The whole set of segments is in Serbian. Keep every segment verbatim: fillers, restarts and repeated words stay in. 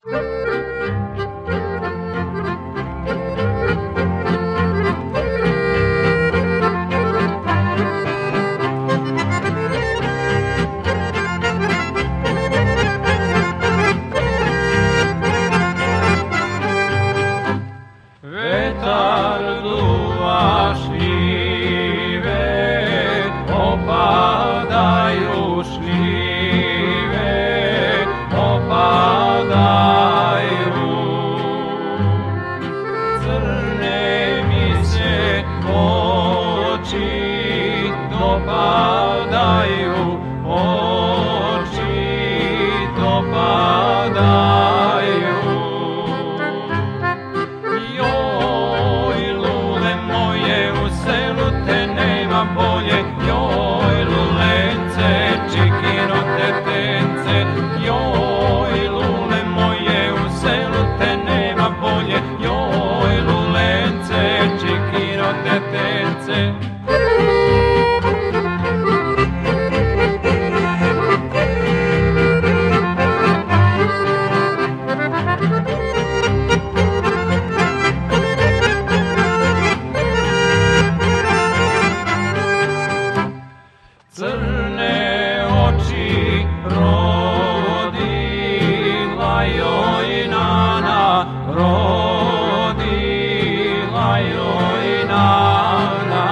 Vetar duva šljive, opadaju šljive, opadaju. Crne mi se oči dopadaju, oči dopadaju. Bolje, joj lulence, čikino tetence, joj lule moje, u selu te nema bolje, joj lulence, čikino tetence. Crne oči rodila joj nana, rodila joj nana,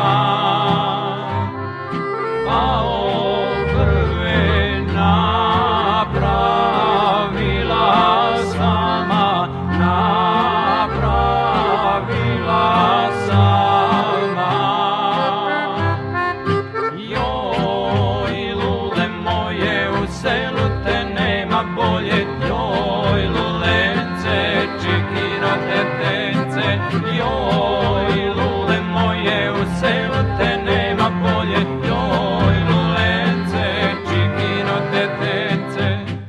a obrve napravila sama, napravila sama. U selu te nema bolje, joj lulence, čikino tetence, joj lule moje, u selu te nema bolje, joj lulence, čikino tetence.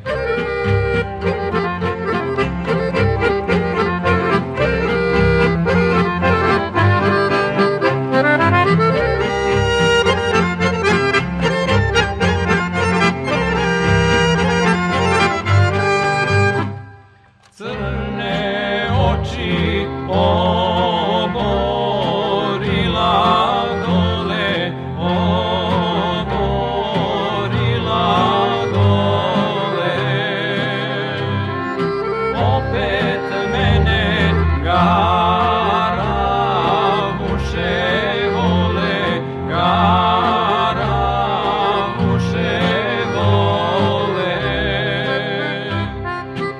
Crne oči oborila dole, oborila dole. Opet mene garavuše vole, garavuše vole.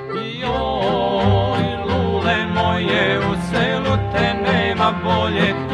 Moje, u selu te nema bolje,